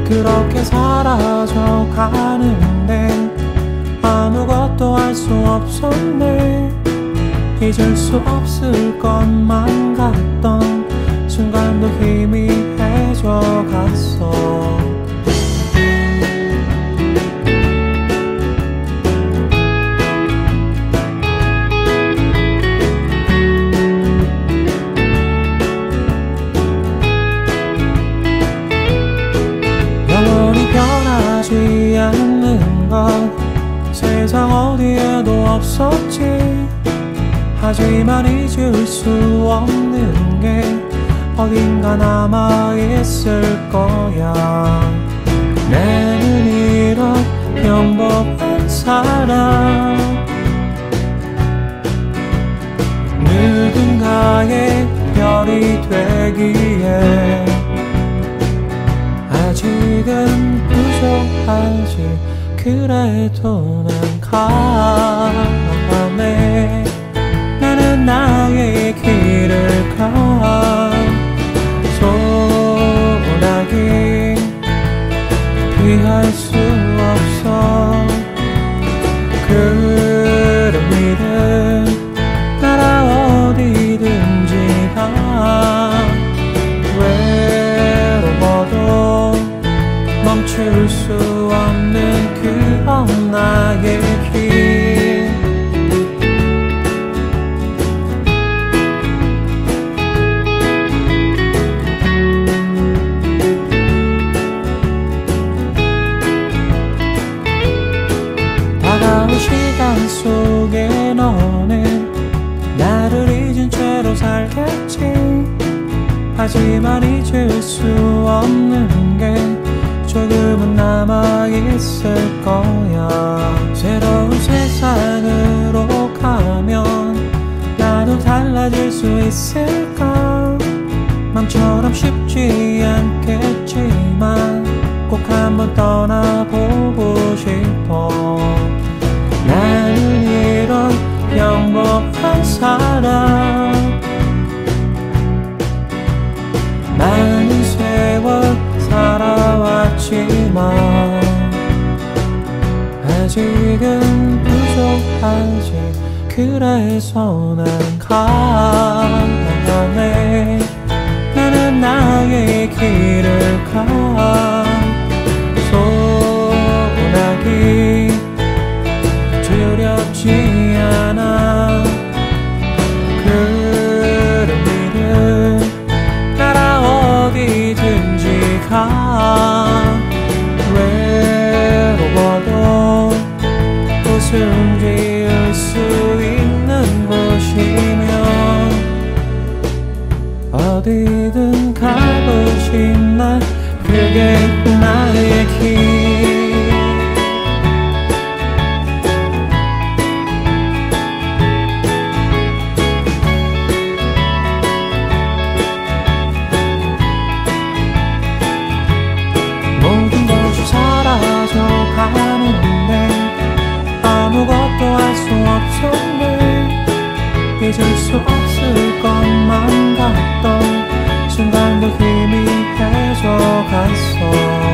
그렇게 사라져 가는데 아무것도 할 수 없었네. 잊을 수 없을 것만 같던 순간도 희미해져 갔어. 영원히 변하지 않는 것 세상 어디에도 없었지. 하지만 잊을 수 없는 게 어딘가 남아있을 거야. 나는 이런 평범한 사람, 누군가의 별이 되기에 아직은 부족하지. 그래도 난 가네. 나는 나의 길을 가. 소나기 피할 수 없어. 그런 일은 나라 어디든지 가. 외로워도 멈출 수 없는 그런 나의 길. 다가올 시간 속에 너는 나를 잊은 채로 살겠지. 하지만 잊을 수 없는 게 조금은 남아있을 거야. 새로운 세상으로 가면 나도 달라질 수 있을까. 맘처럼 쉽지 않겠지만 꼭 한번 떠나보고 싶어. 나는 이런 평범한 사람, 많은 세월 살아왔지만 아직은 부족하지. 그래서 난 가네. 나는 나의 길을 가. 소나기 두렵지 않아. 그런 일은 나라 어디든지 가. 외로워도 웃음 지을 수 있는 곳이면 어디든 가고 싶나. 그게 나의 길. 모든 것이 사라져 가는데 아무것도 할 수 없었네. 잊을 수 없을 것만 같던 순간도 희미해져 갔어.